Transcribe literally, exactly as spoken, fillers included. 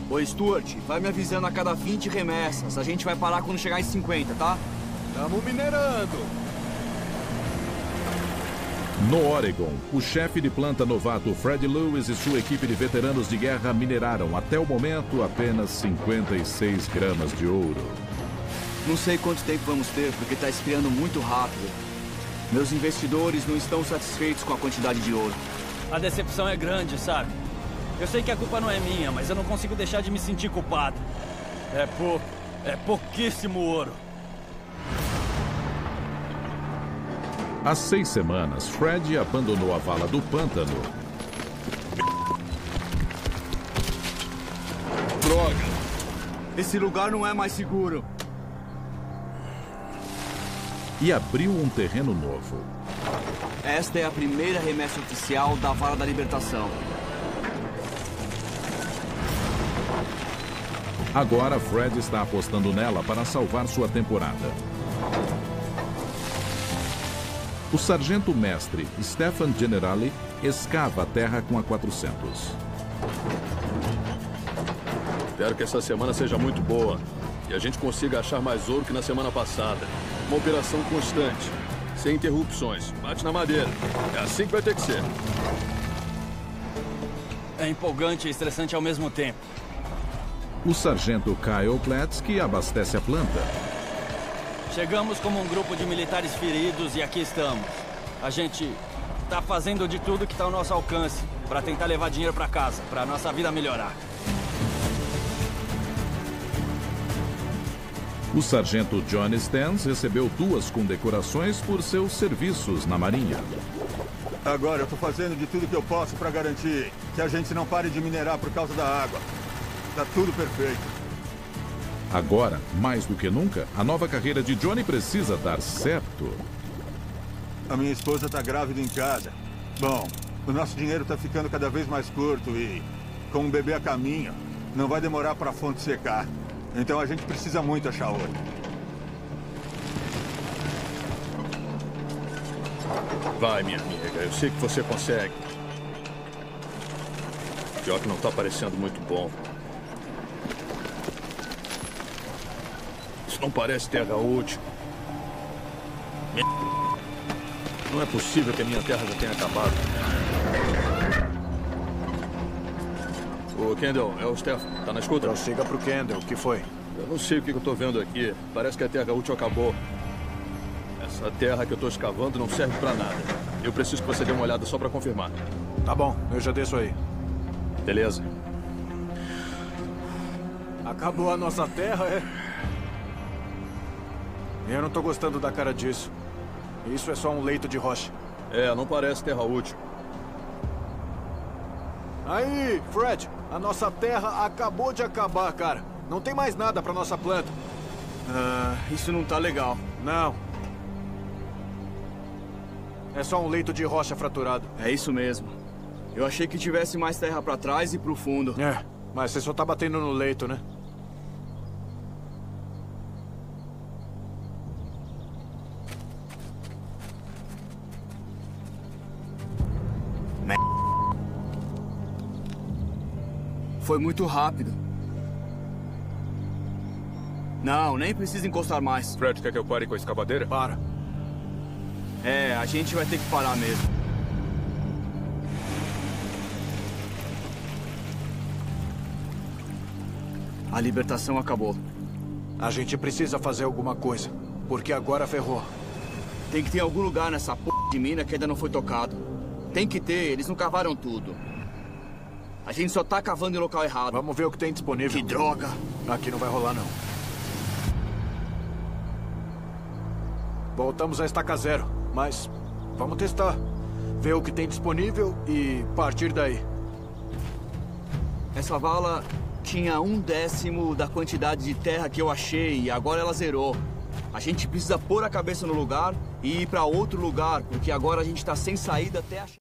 Ô, Stuart, vai me avisando a cada vinte remessas. A gente vai parar quando chegar em cinquenta, tá? Tamo minerando. No Oregon, o chefe de planta novato Fred Lewis e sua equipe de veteranos de guerra mineraram, até o momento, apenas cinquenta e seis gramas de ouro. Não sei quanto tempo vamos ter, porque tá esfriando muito rápido. Meus investidores não estão satisfeitos com a quantidade de ouro. A decepção é grande, sabe? Eu sei que a culpa não é minha, mas eu não consigo deixar de me sentir culpado. É pouco, é pouquíssimo ouro. Há seis semanas, Fred abandonou a vala do pântano. Droga! Esse lugar não é mais seguro. E abriu um terreno novo. Esta é a primeira remessa oficial da Vala da Libertação. Agora, Fred está apostando nela para salvar sua temporada. O sargento-mestre Stefan Generali escava a terra com a quatrocentos. Espero que essa semana seja muito boa e a gente consiga achar mais ouro que na semana passada. Uma operação constante, sem interrupções. Bate na madeira. É assim que vai ter que ser. É empolgante e estressante ao mesmo tempo. O sargento Kyle Platsky abastece a planta. Chegamos como um grupo de militares feridos e aqui estamos. A gente tá fazendo de tudo que tá ao nosso alcance para tentar levar dinheiro para casa, para nossa vida melhorar. O sargento John Stans recebeu duas condecorações por seus serviços na Marinha. Agora eu tô fazendo de tudo que eu posso para garantir que a gente não pare de minerar por causa da água. Tá tudo perfeito. Agora, mais do que nunca, a nova carreira de Johnny precisa dar certo. A minha esposa tá grávida em casa. Bom, o nosso dinheiro tá ficando cada vez mais curto e, com um bebê a caminho, não vai demorar para a fonte secar. Então a gente precisa muito achar ouro. Vai, minha amiga. Eu sei que você consegue. Pior que não tá parecendo muito bom. Isso não parece terra útil. Não é possível que a minha terra já tenha acabado. Ô, Kendall, é o Stefan. Tá na escuta? Prossiga pro Kendall. O que foi? Eu não sei o que eu tô vendo aqui. Parece que a terra útil acabou. Essa terra que eu tô escavando não serve pra nada. Eu preciso que você dê uma olhada só pra confirmar. Tá bom, eu já desço aí. Beleza. Acabou a nossa terra, é? Eu não tô gostando da cara disso. Isso é só um leito de rocha. É, não parece terra útil. Aí, Fred, a nossa terra acabou de acabar, cara. Não tem mais nada pra nossa planta. Ah, isso não tá legal. Não. É só um leito de rocha fraturado. É isso mesmo. Eu achei que tivesse mais terra pra trás e pro fundo. É, mas você só tá batendo no leito, né? Foi muito rápido. Não, nem precisa encostar mais. Fred, quer que eu pare com a escavadeira? Para. É, a gente vai ter que parar mesmo. A libertação acabou. A gente precisa fazer alguma coisa, porque agora ferrou. Tem que ter algum lugar nessa p de mina que ainda não foi tocado. Tem que ter, eles não cavaram tudo. A gente só tá cavando em local errado. Vamos ver o que tem disponível. Que droga! Aqui não vai rolar, não. Voltamos a estaca zero, mas vamos testar. Ver o que tem disponível e partir daí. Essa vala tinha um décimo da quantidade de terra que eu achei e agora ela zerou. A gente precisa pôr a cabeça no lugar e ir pra outro lugar, porque agora a gente tá sem saída até achar...